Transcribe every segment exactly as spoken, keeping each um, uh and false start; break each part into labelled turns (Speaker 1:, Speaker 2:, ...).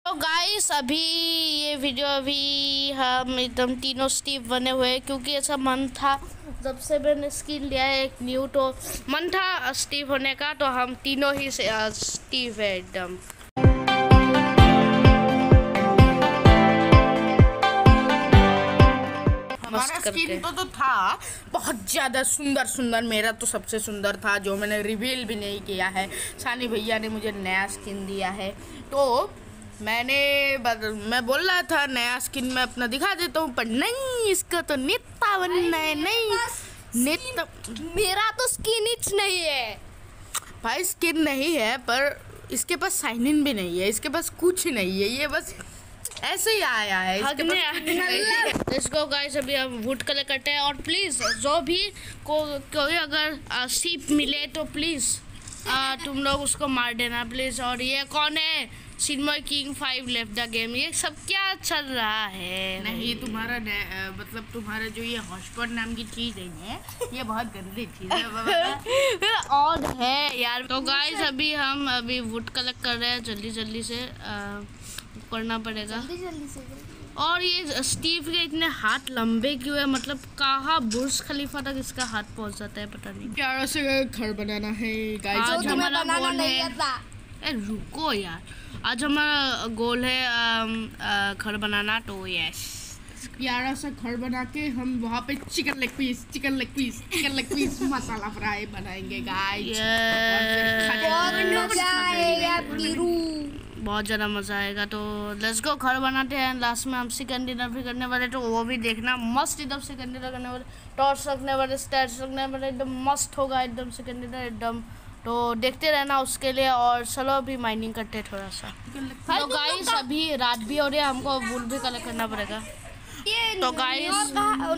Speaker 1: तो गाइस अभी ये वीडियो अभी हम एकदम तीनों स्टीव बने हुए हैं, क्योंकि ऐसा मन था जब से मैंने स्किन लिया है एक न्यू, तो मन था स्टीव होने का, तो हम तीनों ही स्टीव है एकदम।
Speaker 2: हमारा स्किन तो, तो था बहुत ज़्यादा सुंदर सुंदर। मेरा तो सबसे सुंदर था, जो मैंने रिवील भी नहीं किया है। सानी भैया ने मुझे नया स्किन दिया है, तो मैंने मैं बोल रहा था नया स्किन मैं अपना दिखा देता हूँ, पर नहीं, इसका तो नेता बनना है। नहीं नेता,
Speaker 1: मेरा तो स्किन इच नहीं है
Speaker 2: भाई, स्किन नहीं है, पर इसके पास साइन इन भी नहीं है, इसके पास कुछ नहीं है, ये बस ऐसे ही आया है।
Speaker 1: लेट्स गो गाइस, अभी हम वुड कलेक्ट करते हैं। और प्लीज जो भी को कोई अगर सीप मिले तो प्लीज तुम लोग उसको मार देना प्लीज। और ये कौन है? Cinema king five left the game. ये सब क्या चल रहा है?
Speaker 2: नहीं, तुम्हारा मतलब तुम्हारा जो ये हॉटस्पॉट नाम की चीज है, ये बहुत गंदी चीज है।
Speaker 1: और है यार। तो गाइस अभी हम अभी वुड कलेक्ट कर रहे हैं, जल्दी जल्दी से आ, करना पड़ेगा
Speaker 3: जल्दी जल्दी से।
Speaker 1: और ये स्टीव के इतने हाथ लंबे क्यों है? मतलब कहाँ बुर्ज खलीफा तक इसका हाथ पहुँच जाता है, पता नहीं।
Speaker 2: प्यारा से घर बनाना है गाइस।
Speaker 1: आज हमारा गोल है, ए रुको यार, आज हमारा गोल है घर बनाना, तो यस
Speaker 2: प्यारा सा घर बना के हम वहाँ पे chicken leg piece chicken leg piece chicken leg piece masala fry बनाएंगे गाइस। बहुत ज़्यादा मज़ा आएगा। तो लेट्स गो, घर बनाते हैं। लास्ट में हम चिकन डिनर भी करने वाले, तो वो भी देखना मस्त, एकदम चिकन डिनर करने वाले, टॉर्च रखने वाले, स्टैर्स रखने वाले, एकदम मस्त होगा एकदम चिकन डिनर एकदम। तो देखते रहना उसके लिए। और चलो अभी माइनिंग करते हैं थोड़ा सा। तो गाइस अभी रात भी हो रही है, हमको वुड भी कलेक्ट करना पड़ेगा। तो गाइस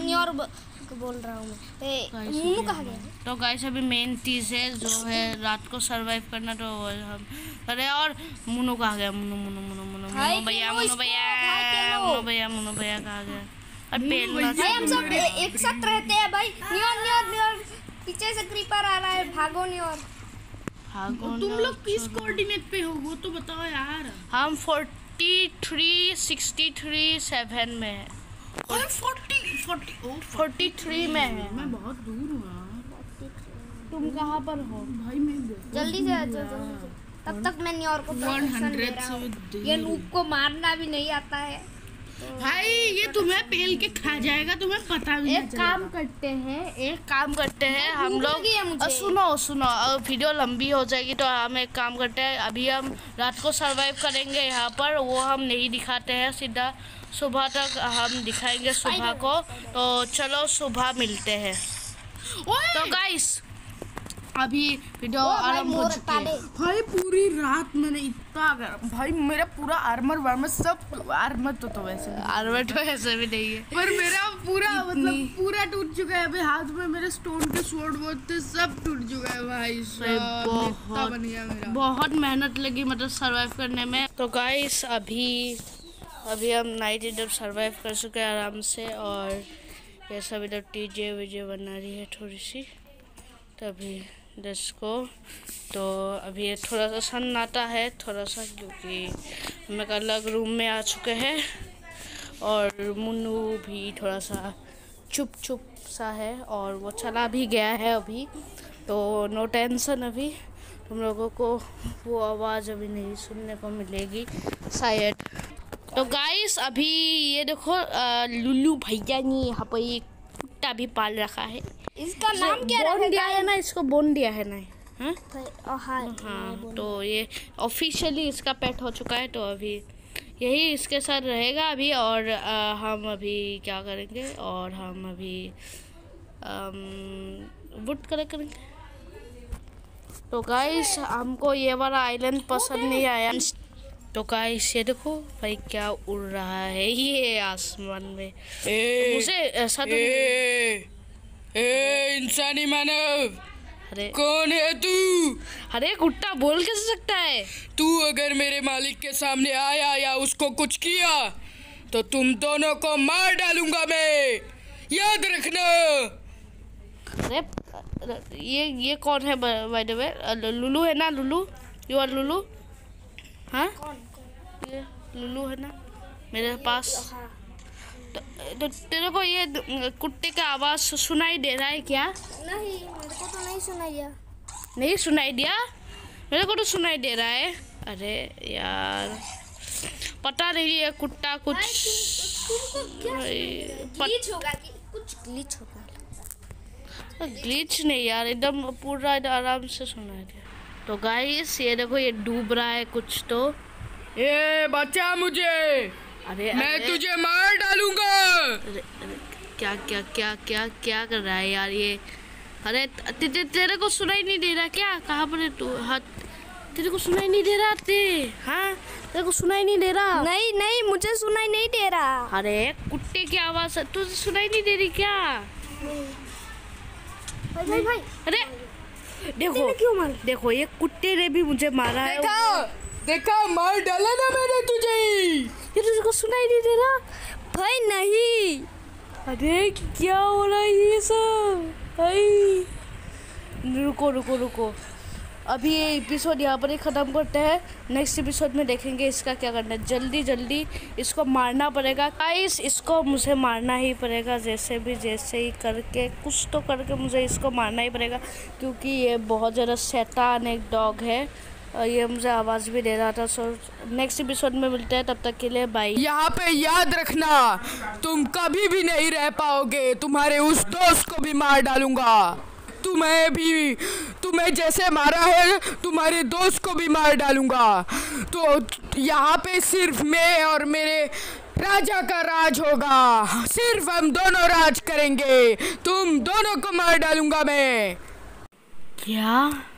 Speaker 3: बोल रहा हूँ मैं, मुन्नू कहाँ गया?
Speaker 1: तो गाइस अभी मेन चीज़ है जो है रात को सरवाइव करना, तो हम अरे और मुन्नू कहाँ गया? मुन्नू मुन्नू मुन्नू मुन्नू मुन्नू भैया मुन्नू भैया मुन्नू भैया मुन्नू भैया कहाँ गया? और पेल
Speaker 3: हम सब एक साथ रहते हैं भाई। न्योर न्योर न्योर, पीछे से क्रीपर आ रहा है, भागो न्योर
Speaker 1: भागो।
Speaker 2: तुम लोग किस कोऑर्डिनेट पे हो वो तो बताओ यार।
Speaker 1: हम forty three sixty three seven में है।
Speaker 2: और forty forty O
Speaker 1: forty three में है।
Speaker 2: मैं बहुत दूर हूँ।
Speaker 1: तुम कहाँ पर हो
Speaker 2: भाई? मैं
Speaker 3: जल्दी से आ जाओ, जल्दी से। तब तक मैं न्योर को प्रोटेक्शन दे रहा हूँ। ये नूब को मारना भी नहीं आता है
Speaker 2: भाई, ये तुम्हें पेल के खा जाएगा, तुम्हें पता भी नहीं।
Speaker 1: एक काम करते हैं एक काम करते हैं हम लोग, सुनो सुनो, वीडियो लंबी हो जाएगी, तो हम एक काम करते हैं, अभी हम रात को सरवाइव करेंगे यहाँ पर, वो हम नहीं दिखाते हैं, सीधा सुबह तक हम दिखाएंगे सुबह को। तो चलो सुबह मिलते हैं। तो गाइस अभी वीडियो आरंभ हो चुकी है।
Speaker 2: भाई पूरी रात मैंने इतना, भाई मेरा पूरा आर्मर वार्मर सब, आर्मर तो तो वैसे
Speaker 1: आर्मर तो ऐसे भी नहीं है,
Speaker 2: पर मेरा पूरा मतलब पूरा टूट चुका है। अभी हाथ में मेरे स्टोन के स्वॉर्ड बहुत थे, सब टूट चुका है भाई।
Speaker 1: बहुत
Speaker 2: बन गया मेरा।
Speaker 1: बहुत मेहनत लगी मतलब सरवाइव करने में। तो गाइस अभी अभी हम नाइट इधर सरवाइव कर चुके हैं आराम से। और ये सब इधर टीजे वीजे बना रही है थोड़ी सी, तभी दस को। तो अभी ये थोड़ा सा सन्नाटा है थोड़ा सा, क्योंकि हम एक अलग रूम में आ चुके हैं। और मुन्नू भी थोड़ा सा चुप चुप सा है, और वो चला भी गया है अभी, तो नो टेंशन। अभी तुम लोगों को वो आवाज़ अभी नहीं सुनने को मिलेगी शायद। तो गाइस अभी ये देखो, लुल्लू भैया ने यहाँ पर एक कुत्ता भी पाल रखा है।
Speaker 3: इसका नाम क्या
Speaker 1: बोन दिया है ना, इसको बोन दिया है ना। हाँ
Speaker 3: हाँ,
Speaker 1: हाँ, तो ये ऑफिशियली इसका पेट हो चुका है। तो अभी यही इसके साथ रहेगा अभी। और आ, हम अभी क्या करेंगे, और हम अभी वुड कलेक्ट करेंगे। तो गाइस हमको ये वाला आइलैंड पसंद नहीं आया। तो गाइस ये देखो भाई क्या उड़ रहा है ये आसमान में।
Speaker 2: ए,
Speaker 1: मुझे ऐसा तो
Speaker 2: ए, ए, इंसानी मानव,
Speaker 1: अरे
Speaker 2: कौन है तू?
Speaker 1: अरे कुत्ता बोल कैसे सकता है?
Speaker 2: तू अगर मेरे मालिक के सामने आया या उसको कुछ किया तो तुम दोनों को मार डालूंगा मैं, याद रखना।
Speaker 1: अरे ये ये कौन है बाय द वे? लुलू है ना? Lulu, you are Lulu? हाँ, लुल्लू है ना मेरे पास। तो, तो तेरे को ये कुत्ते का आवाज सुनाई दे रहा है क्या?
Speaker 3: नहीं, मेरे को तो नहीं सुनाई दिया।
Speaker 1: नहीं सुनाई दिया? मेरे को तो सुनाई दे रहा है। अरे यार पता नहीं है कुत्ता कुछ
Speaker 3: ग्लिच होगा कि कुछ ग्लिच होगा।
Speaker 1: ग्लिच नहीं यार, एकदम पूरा आराम से सुनाई दिया। तो गाइस ये देखो ये डूब रहा है कुछ तो।
Speaker 4: ए बचा मुझे,
Speaker 1: अरे
Speaker 4: मैं
Speaker 1: अरे,
Speaker 4: तुझे मार डालूंगा।
Speaker 1: अरे, अरे, क्या क्या क्या क्या क्या कर रहा है यार ये? अरे ते, ते, तेरे को सुनाई नहीं दे रहा क्या? कहाँ पर है तू? हाँ तेरे को सुनाई नहीं दे रहा ते? हाँ तेरे को सुनाई नहीं दे रहा?
Speaker 3: नहीं नहीं, मुझे सुनाई नहीं दे रहा।
Speaker 1: अरे कुत्ते की आवाज है, तुझे सुनाई नहीं दे रही क्या?
Speaker 3: भाई भाई भाई,
Speaker 1: अरे देखो
Speaker 3: क्यों मार?
Speaker 1: देखो ये कुत्ते ने भी मुझे मारा है।
Speaker 4: देखा देखा मार डाला ना मैंने तुझे।
Speaker 1: ये तुझे को सुनाई नहीं दे रहा?
Speaker 3: भाई नहीं।
Speaker 1: अरे क्या हो रहा है ये सब भाई? रुको रुको रुको, अभी ये एपिसोड यहाँ पर ही ख़त्म करते हैं। नेक्स्ट एपिसोड में देखेंगे इसका क्या करना है। जल्दी जल्दी इसको मारना पड़ेगा गाइस, इसको मुझे मारना ही पड़ेगा। जैसे भी जैसे ही करके कुछ तो करके मुझे इसको मारना ही पड़ेगा, क्योंकि ये बहुत ज़्यादा शैतान एक डॉग है। ये मुझे आवाज़ भी दे रहा था। सो नेक्स्ट एपिसोड में मिलते हैं, तब तक के लिए बाय।
Speaker 4: यहाँ पे याद रखना, तुम कभी भी नहीं रह पाओगे। तुम्हारे उस दोस्त को भी मार डालूंगा। तुम्हें भी, तुम्हें जैसे मारा है तुम्हारे दोस्त को भी मार डालूंगा। तो यहाँ पे सिर्फ मैं और मेरे राजा का राज होगा। सिर्फ हम दोनों राज करेंगे। तुम दोनों को मार डालूंगा मैं।
Speaker 1: क्या?